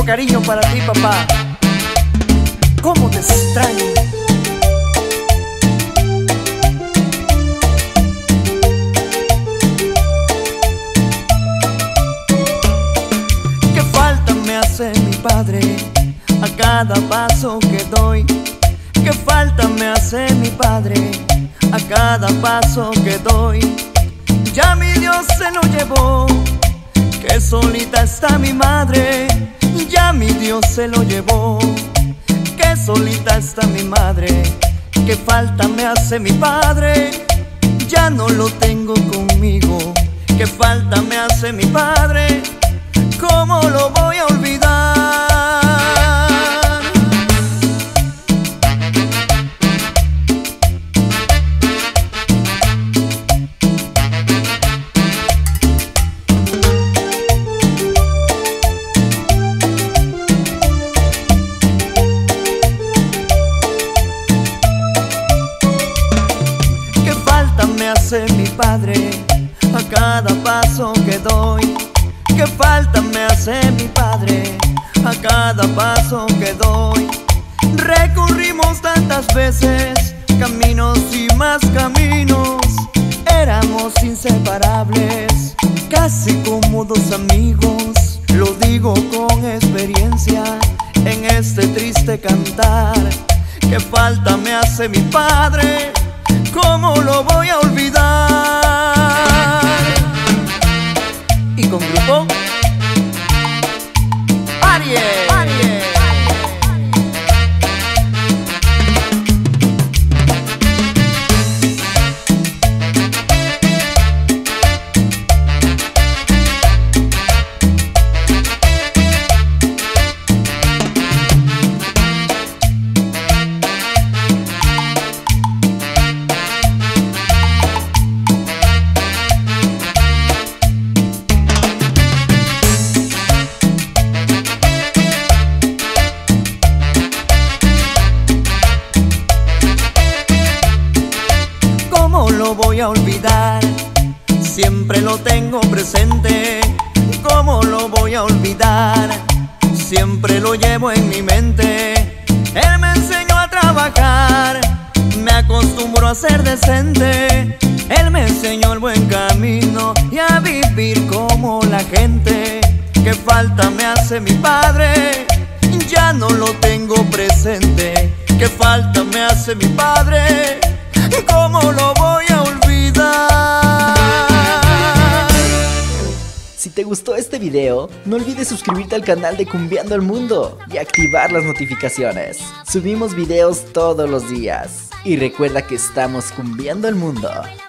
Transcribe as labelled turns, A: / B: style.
A: cariño para ti, papá. ¿Cómo te extraño? ¿Qué falta me hace mi padre a cada paso que doy? ¿Qué falta me hace mi padre a cada paso que doy? Ya mi Dios se lo llevó, que solita está mi madre. Ya mi Dios se lo llevó, que solita está mi madre. ¿Qué falta me hace mi padre? Ya no lo tengo conmigo. ¿Qué falta me hace mi padre? ¿Cómo lo voy a olvidar? Me hace mi padre a cada paso que doy. ¿Qué falta me hace mi padre a cada paso que doy? Recorrimos tantas veces caminos y más caminos. Éramos inseparables, casi como dos amigos. Lo digo con experiencia en este triste cantar. ¿Qué falta me hace mi padre? ¿Cómo lo voy a olvidar? Y con grupo Aries. Lo voy a olvidar, siempre lo tengo presente. ¿Cómo lo voy a olvidar? Siempre lo llevo en mi mente. Él me enseñó a trabajar, me acostumbró a ser decente. Él me enseñó el buen camino y a vivir como la gente. ¿Qué falta me hace mi padre? Ya no lo tengo presente. ¿Qué falta me hace mi padre? ¿Cómo lo voy a olvidar?
B: Si te gustó este video, no olvides suscribirte al canal de Cumbiando el Mundo y activar las notificaciones. Subimos videos todos los días. Y recuerda que estamos cumbiando el mundo.